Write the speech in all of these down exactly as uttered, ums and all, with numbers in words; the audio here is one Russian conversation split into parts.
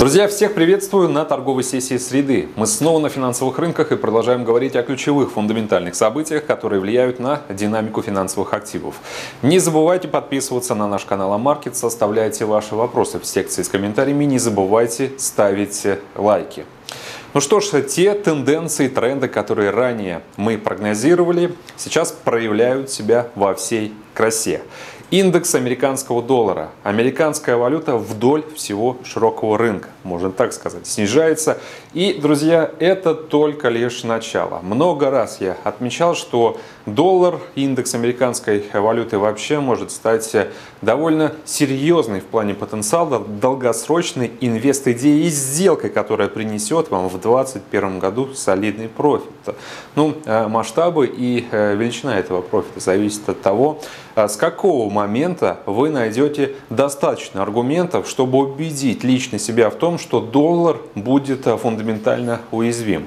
Друзья, всех приветствую на торговой сессии среды. Мы снова на финансовых рынках и продолжаем говорить о ключевых фундаментальных событиях, которые влияют на динамику финансовых активов. Не забывайте подписываться на наш канал Амаркет, оставляйте ваши вопросы в секции с комментариями, не забывайте ставить лайки. Ну что ж, те тенденции, тренды, которые ранее мы прогнозировали, сейчас проявляют себя во всей красе. Индекс американского доллара, американская валюта вдоль всего широкого рынка, можно так сказать, снижается. И, друзья, это только лишь начало. Много раз я отмечал, что доллар, индекс американской валюты вообще может стать довольно серьезной в плане потенциала, долгосрочной инвест-идеей и сделкой, которая принесет вам в две тысячи двадцать первом году солидный профит. Ну, масштабы и величина этого профита зависят от того, с какого момента вы найдете достаточно аргументов, чтобы убедить лично себя в том, что доллар будет фундаментально уязвим.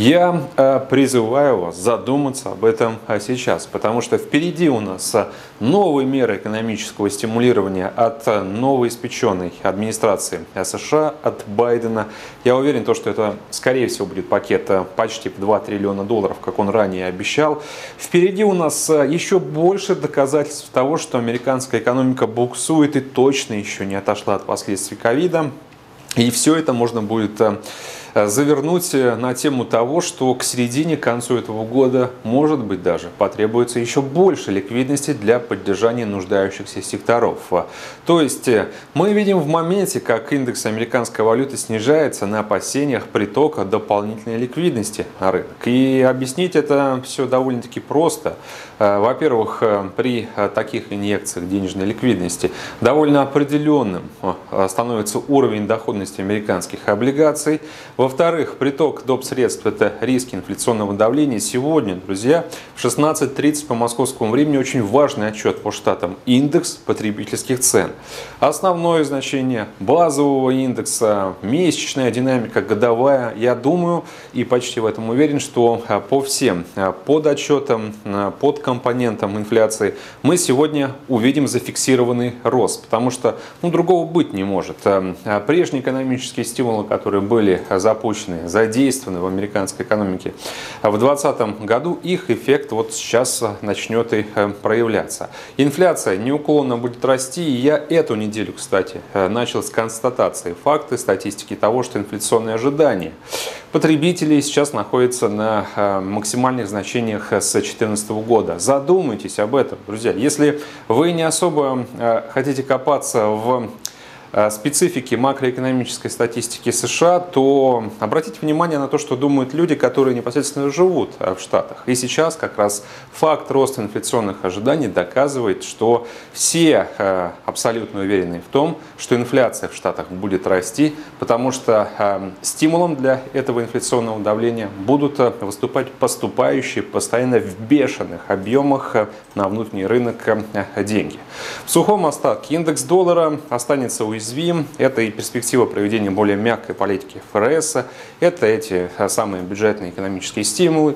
Я призываю вас задуматься об этом сейчас, потому что впереди у нас новые меры экономического стимулирования от новоиспеченной администрации США, от Байдена. Я уверен, что это, скорее всего, будет пакет почти в два триллиона долларов, как он ранее обещал. Впереди у нас еще больше доказательств того, что американская экономика буксует и точно еще не отошла от последствий ковида. И все это можно будет завернуть на тему того, что к середине, к концу этого года, может быть, даже потребуется еще больше ликвидности для поддержания нуждающихся секторов. То есть мы видим в моменте, как индекс американской валюты снижается на опасениях притока дополнительной ликвидности на рынок. И объяснить это все довольно-таки просто. Во-первых, при таких инъекциях денежной ликвидности довольно определенным становится уровень доходности американских облигаций. Во-вторых, приток доп. Средств – это риски инфляционного давления. Сегодня, друзья, в шестнадцать тридцать по московскому времени очень важный отчет по штатам. Индекс потребительских цен. Основное значение базового индекса, месячная динамика, годовая. Я думаю и почти в этом уверен, что по всем подотчетам, под компонентам инфляции мы сегодня увидим зафиксированный рост. Потому что ну, другого быть не может. Прежние экономические стимулы, которые были запущены, задействованы в американской экономике в двадцатом году, их эффект вот сейчас начнет и проявляться. Инфляция неуклонно будет расти, и я эту неделю, кстати, начал с констатации факты, статистики того, что инфляционные ожидания потребителей сейчас находятся на максимальных значениях с две тысячи четырнадцатого года. Задумайтесь об этом, друзья. Если вы не особо хотите копаться в специфики макроэкономической статистики США, то обратите внимание на то, что думают люди, которые непосредственно живут в Штатах. И сейчас как раз факт роста инфляционных ожиданий доказывает, что все абсолютно уверены в том, что инфляция в Штатах будет расти, потому что стимулом для этого инфляционного давления будут выступать поступающие постоянно в бешеных объемах на внутренний рынок деньги. В сухом остатке индекс доллара останется уязвимым. Это и перспектива проведения более мягкой политики эф эр эс, это эти самые бюджетные экономические стимулы,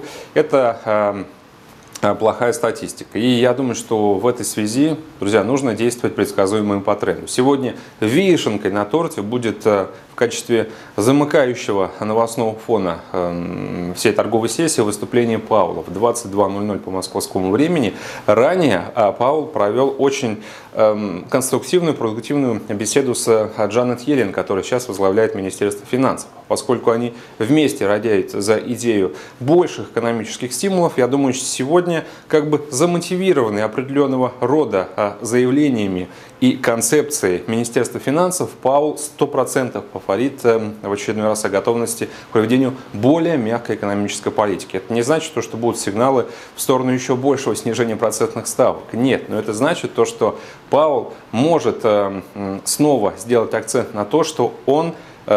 это плохая статистика. И я думаю, что в этой связи, друзья, нужно действовать предсказуемо по тренду. Сегодня вишенкой на торте будет в качестве замыкающего новостного фона всей торговой сессии выступление Пауэлла в двадцать два ноль ноль по московскому времени. Ранее Пауэлл провел очень конструктивную, продуктивную беседу с Джанет Йеллен, которая сейчас возглавляет Министерство финансов. Поскольку они вместе радеют за идею больших экономических стимулов, я думаю, что сегодня как бы замотивированы определенного рода заявлениями и концепцией Министерства финансов, Пауэлл сто процентов повторит в очередной раз о готовности к проведению более мягкой экономической политики. Это не значит, что будут сигналы в сторону еще большего снижения процентных ставок. Нет, но это значит то, что Пауэлл может снова сделать акцент на то, что он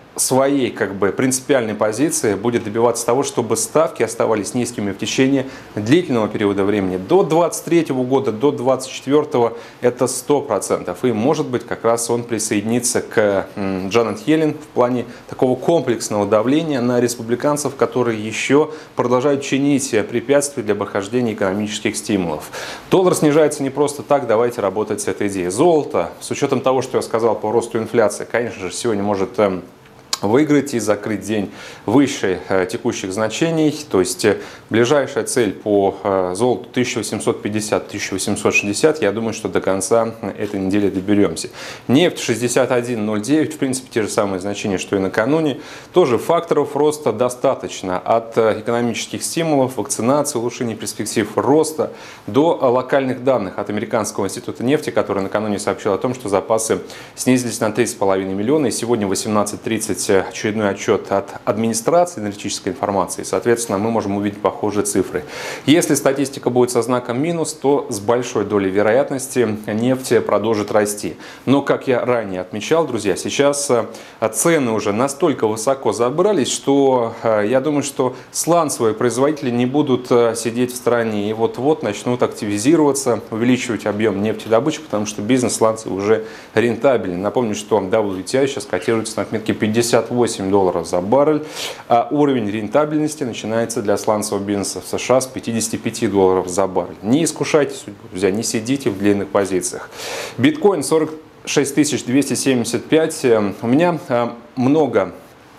своей как бы принципиальной позиции будет добиваться того, чтобы ставки оставались низкими в течение длительного периода времени. До двадцать третьего года, до двадцать четвёртого это сто процентов. И может быть как раз он присоединится к Джанет Йеллен в плане такого комплексного давления на республиканцев, которые еще продолжают чинить препятствия для прохождения экономических стимулов. Доллар снижается не просто так, давайте работать с этой идеей. Золото, с учетом того, что я сказал по росту инфляции, конечно же, сегодня может выиграть и закрыть день выше э, текущих значений. То есть э, ближайшая цель по э, золоту тысяча восемьсот пятьдесят — тысяча восемьсот шестьдесят. Я думаю, что до конца этой недели доберемся. Нефть шестьдесят один ноль девять. В принципе, те же самые значения, что и накануне. Тоже факторов роста достаточно. От э, экономических стимулов, вакцинации, улучшения перспектив роста до локальных данных от Американского института нефти, который накануне сообщил о том, что запасы снизились на три с половиной миллиона. И сегодня в восемнадцать тридцать очередной отчет от администрации энергетической информации. Соответственно, мы можем увидеть похожие цифры. Если статистика будет со знаком минус, то с большой долей вероятности нефть продолжит расти. Но, как я ранее отмечал, друзья, сейчас цены уже настолько высоко забрались, что я думаю, что сланцевые производители не будут сидеть в стороне и вот-вот начнут активизироваться, увеличивать объем нефтедобычи, потому что бизнес сланцевый уже рентабелен. Напомню, что дабл ю ти ай сейчас котируется на отметке пятьдесят восемь долларов за баррель, а уровень рентабельности начинается для сланцевого бизнеса в США с пятидесяти пяти долларов за баррель. Не искушайте судьбу, друзья, не сидите в длинных позициях. Биткоин сорок шесть тысяч двести семьдесят пять. У меня много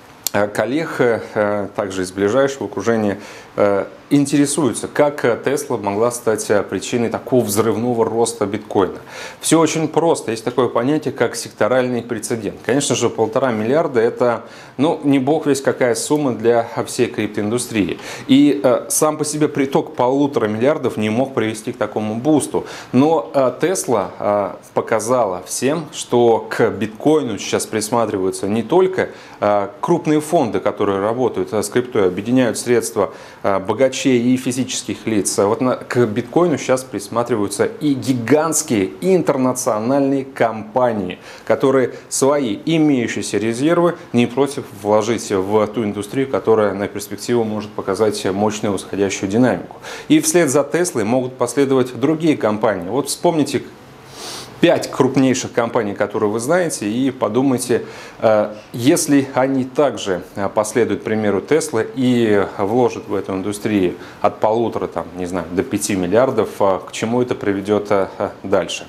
коллег, также из ближайшего окружения, интересуются, как Tesla могла стать причиной такого взрывного роста биткоина. Все очень просто. Есть такое понятие, как секторальный прецедент. Конечно же, полтора миллиарда – это, ну, не бог весть какая сумма для всей криптоиндустрии. И э, сам по себе приток полутора миллиардов не мог привести к такому бусту. Но э, Tesla э, показала всем, что к биткоину сейчас присматриваются не только э, крупные фонды, которые работают с криптой, объединяют средства э, богачей и физических лиц. Вот на, к биткоину сейчас присматриваются и гигантские интернациональные компании, которые свои имеющиеся резервы не против вложить в ту индустрию, которая на перспективу может показать мощную восходящую динамику. И вслед за Теслой могут последовать другие компании. Вот вспомните пять крупнейших компаний, которые вы знаете, и подумайте, если они также последуют примеру Tesla и вложат в эту индустрию от полутора, там, не знаю, до пяти миллиардов, к чему это приведет дальше.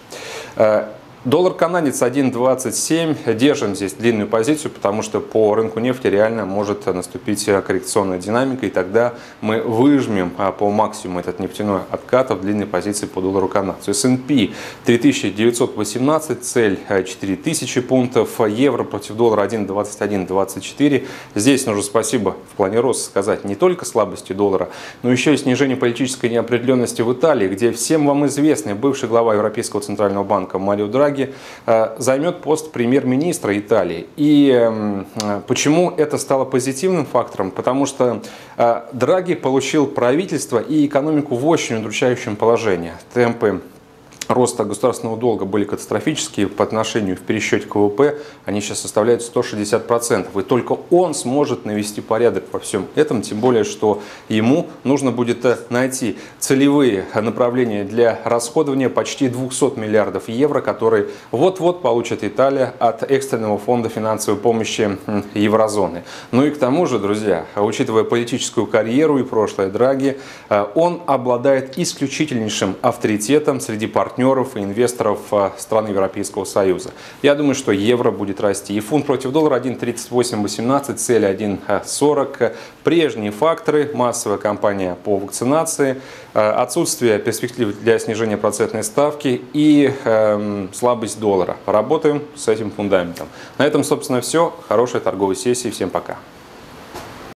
Доллар-канадец один двадцать семь. Держим здесь длинную позицию, потому что по рынку нефти реально может наступить коррекционная динамика, и тогда мы выжмем по максимуму этот нефтяной откат в длинной позиции по доллару-канадцу. эс энд пи три тысячи девятьсот восемнадцать, цель четыре тысячи пунктов, евро против доллара один двадцать один двадцать четыре. Здесь нужно спасибо в плане роста сказать не только слабости доллара, но еще и снижение политической неопределенности в Италии, где всем вам известный бывший глава Европейского центрального банка Марио Драги займет пост премьер-министра Италии. И почему это стало позитивным фактором? Потому что Драги получил правительство и экономику в очень удручающем положении. Темпы роста государственного долга были катастрофические по отношению в пересчете к вэ вэ пэ, они сейчас составляют сто шестьдесят процентов. И только он сможет навести порядок во всем этом, тем более, что ему нужно будет найти целевые направления для расходования почти двухсот миллиардов евро, которые вот-вот получит Италия от экстренного фонда финансовой помощи еврозоны. Ну и к тому же, друзья, учитывая политическую карьеру и прошлое Драги, он обладает исключительнейшим авторитетом среди партнеров и инвесторов стран Европейского Союза. Я думаю, что евро будет расти. И фунт против доллара один тридцать восемь восемнадцать, цель один сорок. Прежние факторы: массовая кампания по вакцинации, отсутствие перспектив для снижения процентной ставки и э, слабость доллара. Работаем с этим фундаментом. На этом, собственно, все. Хорошей торговой сессии. Всем пока.